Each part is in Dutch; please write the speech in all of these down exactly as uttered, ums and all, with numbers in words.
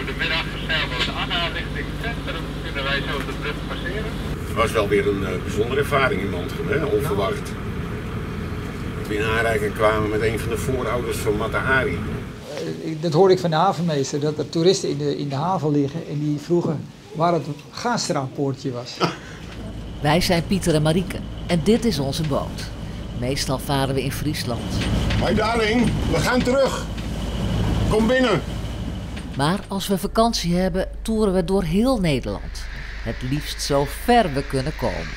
Goedemiddag, zeilboot Anna richting centrum. Kunnen wij zo de brug passeren? Het was wel weer een uh, bijzondere ervaring in Mantrum, hè? Onverwacht. Dat we in aanraking kwamen met een van de voorouders van Mata Hari. Uh, dat hoorde ik van de havenmeester, dat er toeristen in de, in de haven liggen en die vroegen waar het Gaasstraatpoortje was. Wij zijn Pieter en Marieke en dit is onze boot. Meestal varen we in Friesland. Hoi darling, we gaan terug. Kom binnen. Maar als we vakantie hebben, toeren we door heel Nederland. Het liefst zo ver we kunnen komen.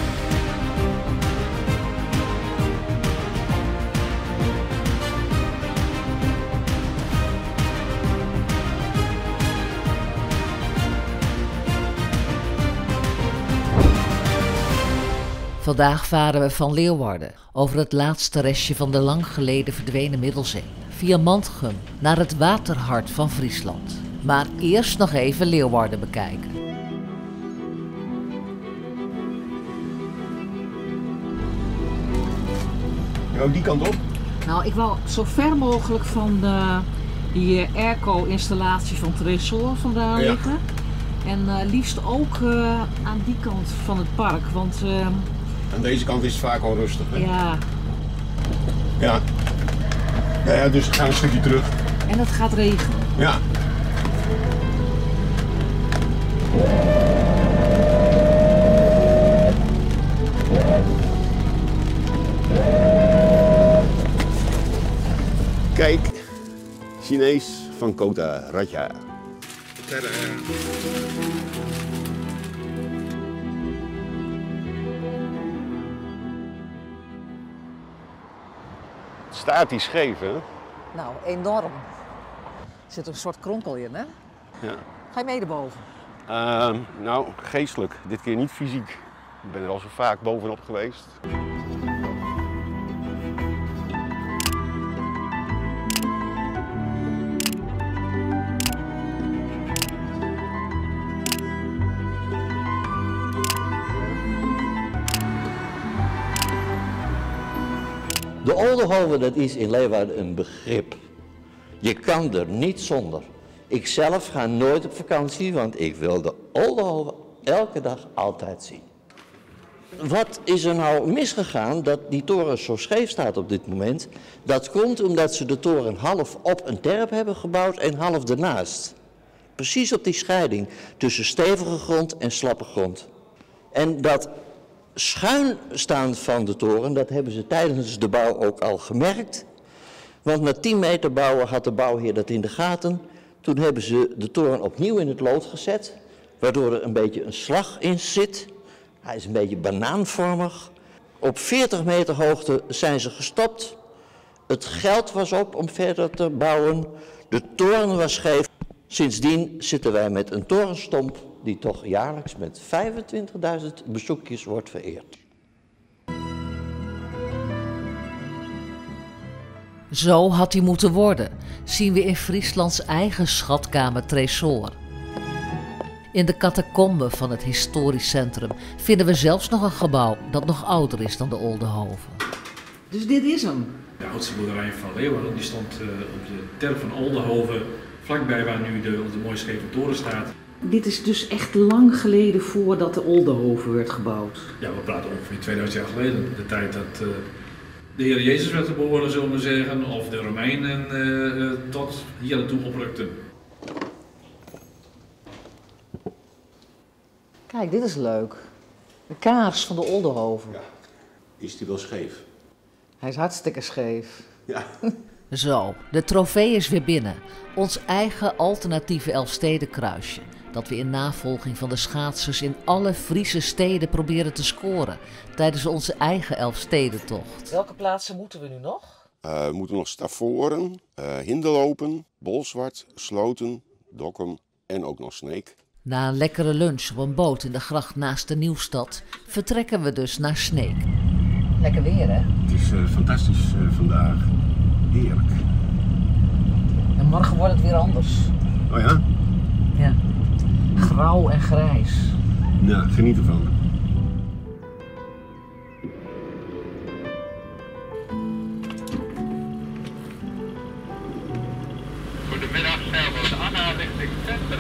Vandaag varen we van Leeuwarden over het laatste restje van de lang geleden verdwenen Middelzee. Via Mantrum naar het waterhart van Friesland. Maar eerst nog even Leeuwarden bekijken. Ja, die kant op. Nou, ik wou zo ver mogelijk van de, die airco-installatie van Tresor vandaan Ja. liggen. En uh, liefst ook uh, aan die kant van het park, want uh, Aan deze kant is het vaak al rustig, hè? ja, Ja. Ja, ja, dus we gaan een stukje terug. en het gaat regenen. Ja. Kijk, Chinees van Kota Ratja. Staat die scheef, hè? Nou, enorm. Er zit een soort kronkel in, hè? Ja. Ga je mee erboven? Uh, nou, geestelijk. Dit keer niet fysiek. Ik ben er al zo vaak bovenop geweest. De Oldenhoven, dat is in Leeuwarden een begrip. Je kan er niet zonder. Ik zelf ga nooit op vakantie, want ik wil de Oldenhoven elke dag altijd zien. Wat is er nou misgegaan dat die toren zo scheef staat op dit moment? Dat komt omdat ze de toren half op een terp hebben gebouwd en half ernaast. Precies op die scheiding tussen stevige grond en slappe grond. En dat schuin staan van de toren, dat hebben ze tijdens de bouw ook al gemerkt. Want na tien meter bouwen had de bouwheer dat in de gaten. Toen hebben ze de toren opnieuw in het lood gezet, waardoor er een beetje een slag in zit. Hij is een beetje banaanvormig. Op veertig meter hoogte zijn ze gestopt. Het geld was op om verder te bouwen. De toren was scheef. Sindsdien zitten wij met een torenstomp die toch jaarlijks met vijfentwintigduizend bezoekjes wordt vereerd. Zo had hij moeten worden, zien we in Frieslands eigen schatkamer Tresor. In de catacomben van het historisch centrum vinden we zelfs nog een gebouw dat nog ouder is dan de Oldenhoven. Dus dit is hem. De oudste boerderij van Leeuwarden die stond uh, op de terp van Oldenhoven, vlakbij waar nu de, de mooie scheve toren staat. Dit is dus echt lang geleden voordat de Oldenhoven werd gebouwd. Ja, we praten ongeveer tweeduizend jaar geleden. De tijd dat uh, de Heer Jezus werd geboren, zullen we zeggen, of de Romeinen uh, uh, tot hier naartoe oprukten. Kijk, dit is leuk. De kaars van de Oldenhoven. Ja. Is die wel scheef? Hij is hartstikke scheef. Ja. Zo, de trofee is weer binnen. Ons eigen alternatieve Elfstedenkruisje. Dat we in navolging van de schaatsers in alle Friese steden proberen te scoren. Tijdens onze eigen Elfstedentocht. Welke plaatsen moeten we nu nog? Uh, we moeten nog Stavoren, uh, Hinderlopen, Bolsward, Sloten, Dokkum en ook nog Sneek. Na een lekkere lunch op een boot in de gracht naast de Nieuwstad vertrekken we dus naar Sneek. Lekker weer, hè? Het is uh, fantastisch uh, vandaag. Heerlijk. En morgen wordt het weer anders. Oh ja? Ja. Grauw en grijs. Nou, geniet ervan. Goedemiddag, zeilboot Anna richting centrum.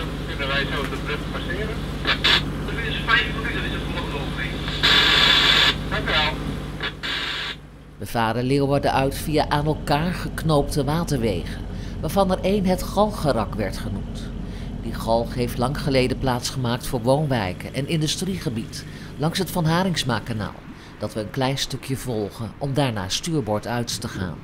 wij zo de brug passeren. Dat is vijf minuten, is het geloof ik. Dank u wel. We varen Leeuwarden uit via aan elkaar geknoopte waterwegen, waarvan er één het Galgenrak werd genoemd. Die galg heeft lang geleden plaatsgemaakt voor woonwijken en industriegebied langs het Van Haringsmakanaal, dat we een klein stukje volgen om daarna stuurboorduit te gaan.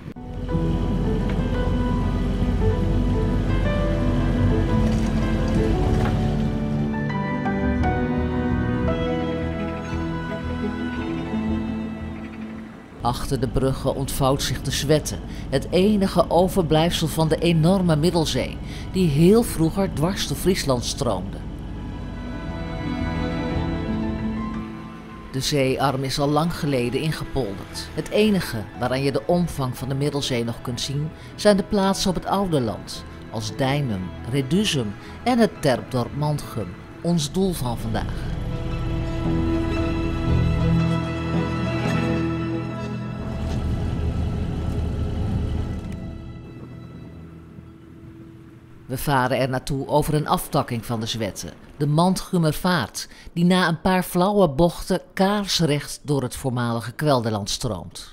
Achter de bruggen ontvouwt zich de Zwette, het enige overblijfsel van de enorme Middelzee, die heel vroeger dwars door Friesland stroomde. De zeearm is al lang geleden ingepolderd. Het enige waaraan je de omvang van de Middelzee nog kunt zien, zijn de plaatsen op het oude land, als Dijnum, Reduzum en het terpdorp Mantgum, ons doel van vandaag. We varen er naartoe over een aftakking van de Zwette, de Mantgumervaart, die na een paar flauwe bochten kaarsrecht door het voormalige kwelderland stroomt.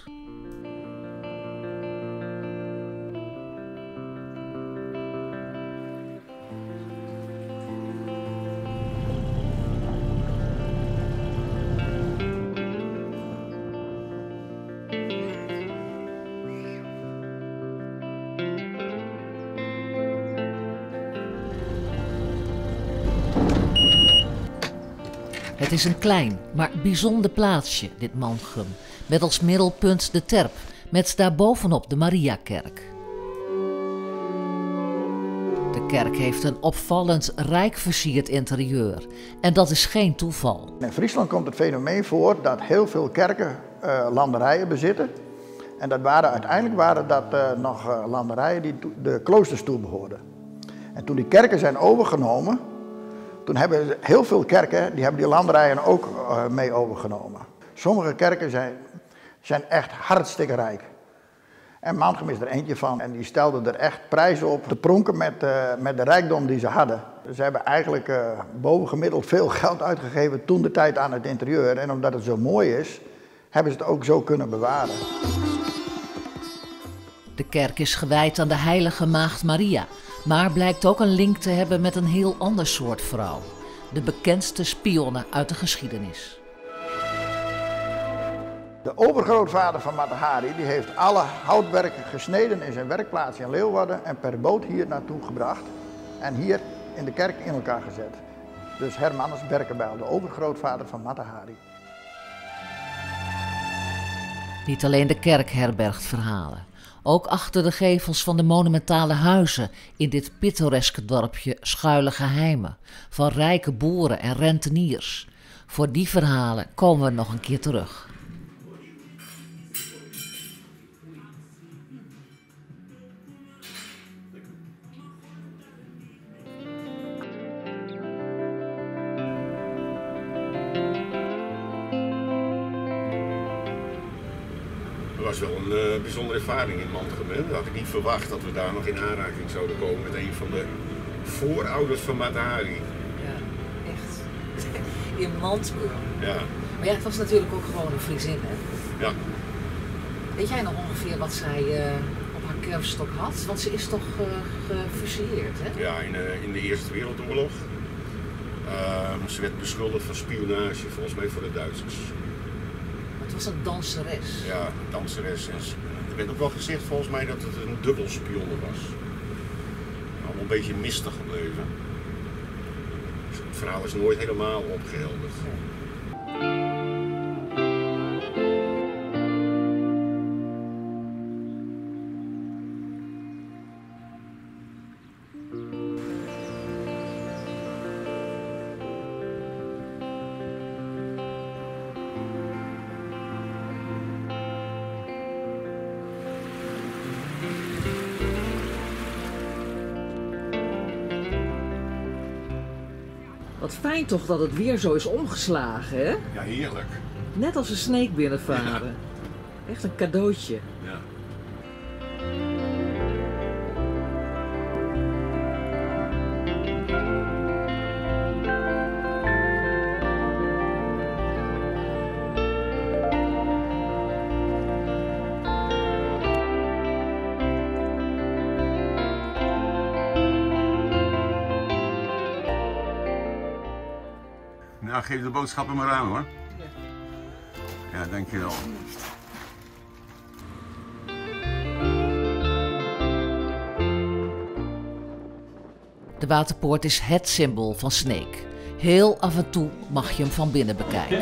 Het is een klein, maar bijzonder plaatsje, dit Mantgum, met als middelpunt de Terp, met daarbovenop de Mariakerk. De kerk heeft een opvallend rijk versierd interieur en dat is geen toeval. In Friesland komt het fenomeen voor dat heel veel kerken uh, landerijen bezitten. En dat waren, uiteindelijk waren dat uh, nog uh, landerijen die de kloosters toebehoorden. En toen die kerken zijn overgenomen, toen hebben heel veel kerken die, hebben die landerijen ook uh, mee overgenomen. Sommige kerken zijn, zijn echt hartstikke rijk. En Mantgum is er eentje van en die stelde er echt prijzen op te pronken met, uh, met de rijkdom die ze hadden. Ze hebben eigenlijk uh, bovengemiddeld veel geld uitgegeven toen de tijd aan het interieur. En omdat het zo mooi is, hebben ze het ook zo kunnen bewaren. De kerk is gewijd aan de heilige maagd Maria, maar blijkt ook een link te hebben met een heel ander soort vrouw. De bekendste spionne uit de geschiedenis. De overgrootvader van Mata Hari die heeft alle houtwerken gesneden in zijn werkplaats in Leeuwarden en per boot hier naartoe gebracht. En hier in de kerk in elkaar gezet. Dus Hermanus Berkenbijl, de overgrootvader van Mata Hari. Niet alleen de kerk herbergt verhalen. Ook achter de gevels van de monumentale huizen in dit pittoreske dorpje schuilen geheimen van rijke boeren en renteniers. Voor die verhalen komen we nog een keer terug. Het was wel een uh, bijzondere ervaring in Mantgum. Dat had ik niet verwacht dat we daar nog in aanraking zouden komen met een van de voorouders van Mata Hari. Ja, echt. In Mantgum. Ja. Maar ja, het was natuurlijk ook gewoon een Friesin, hè? Ja. Weet jij nog ongeveer wat zij uh, op haar kerfstok had? Want ze is toch uh, gefusilleerd, hè? Ja, in, uh, in de Eerste Wereldoorlog. Uh, ze werd beschuldigd van spionage, volgens mij voor de Duitsers. Het was een danseres. Ja, een danseres. En er werd ook wel gezegd volgens mij dat het een dubbelspionne was. Allemaal een beetje mistig gebleven. Dus het verhaal is nooit helemaal opgehelderd. Wat fijn toch dat het weer zo is omgeslagen, hè? Ja, heerlijk. Net als een sneek binnenvaren. Ja. Echt een cadeautje. Ja. Nou, geef de boodschappen maar aan hoor. Ja, dankjewel. De Waterpoort is het symbool van Sneek. Heel af en toe mag je hem van binnen bekijken.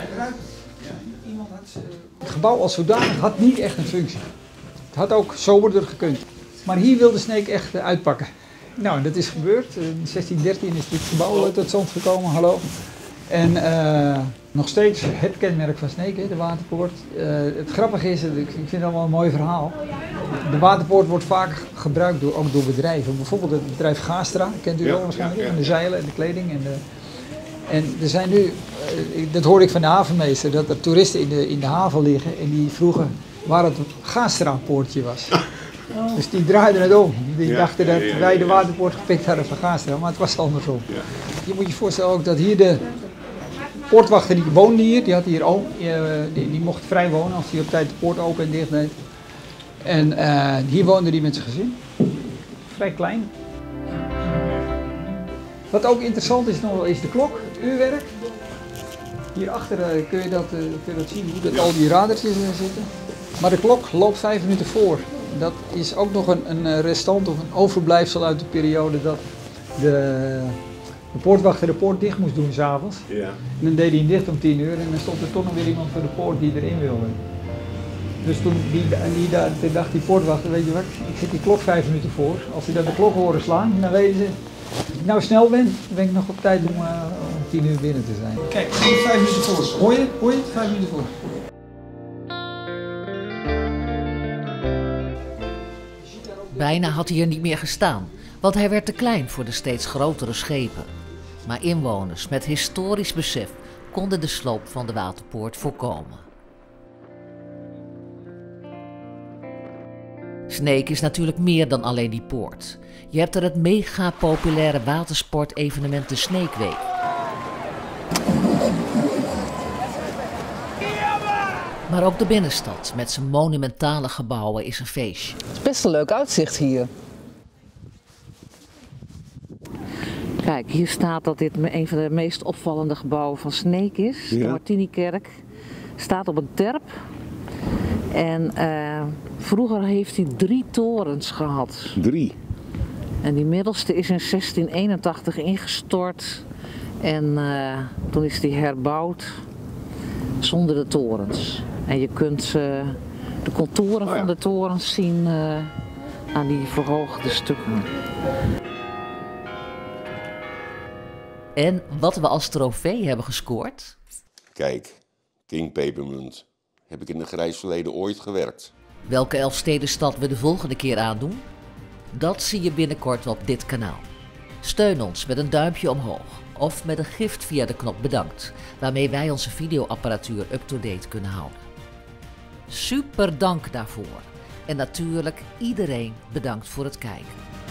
Het gebouw als zodanig had niet echt een functie. Het had ook soberder gekund. Maar hier wilde Sneek echt uitpakken. Nou, dat is gebeurd. In zestien dertien is dit gebouw tot stand gekomen. Hallo. En uh, nog steeds het kenmerk van Sneek, hè, de Waterpoort. Uh, het grappige is, ik vind het allemaal een mooi verhaal. De Waterpoort wordt vaak gebruikt door, ook door bedrijven. Bijvoorbeeld het bedrijf Gastra, kent u wel waarschijnlijk, ja, ja, ja. En de zeilen en de kleding. En, de, en er zijn nu, uh, dat hoorde ik van de havenmeester, dat er toeristen in de, in de haven liggen en die vroegen waar het Gastra-poortje was. Oh. Dus die draaiden het om. Die ja, dachten dat ja, ja, ja, wij de Waterpoort gepikt hadden van Gastra, maar het was andersom. Ja. Je moet je voorstellen ook dat hier de poortwachter die woonde hier, die had hier ook, die, die mocht vrij wonen als hij op tijd de poort open en dicht deed. En uh, hier woonde hij met zijn gezin. Vrij klein. Wat ook interessant is nog wel is de klok, het uurwerk. Hierachter uh, kun, je dat, uh, kun je dat zien hoe dat al die radertjes uh, zitten. Maar de klok loopt vijf minuten voor. Dat is ook nog een, een restant of een overblijfsel uit de periode dat de, de poortwachter de poort dicht moest doen s'avonds. Ja. En dan deed hij hem dicht om tien uur en dan stond er toch nog weer iemand voor de poort die erin wilde. Dus toen die, die, die, dacht die poortwachter, weet je wat, ik zet die klok vijf minuten voor. Als die dan de klok horen slaan, dan weten ze, als ik nou snel ben, dan ben ik nog op tijd om, uh, om tien uur binnen te zijn. Kijk, ik zet vijf minuten voor. Hoor je? Hoor je het? Vijf minuten voor. Bijna had hij er niet meer gestaan, want hij werd te klein voor de steeds grotere schepen. Maar inwoners met historisch besef konden de sloop van de Waterpoort voorkomen. Sneek is natuurlijk meer dan alleen die poort. Je hebt er het mega populaire watersportevenement de Sneekweek. Maar ook de binnenstad met zijn monumentale gebouwen is een feestje. Het is best een leuk uitzicht hier. Kijk, hier staat dat dit een van de meest opvallende gebouwen van Sneek is. Ja. De Martinikerk staat op een terp. En uh, vroeger heeft hij drie torens gehad. Drie? En die middelste is in zestien eenentachtig ingestort. En uh, toen is die herbouwd zonder de torens. En je kunt uh, de contouren oh ja. van de torens zien uh, aan die verhoogde stukken. En wat we als trofee hebben gescoord? Kijk, King Pepermunt. Heb ik in het grijs verleden ooit gewerkt. Welke Elfstedenstad we de volgende keer aandoen? Dat zie je binnenkort op dit kanaal. Steun ons met een duimpje omhoog of met een gift via de knop bedankt, waarmee wij onze videoapparatuur up-to-date kunnen houden. Super dank daarvoor. En natuurlijk iedereen bedankt voor het kijken.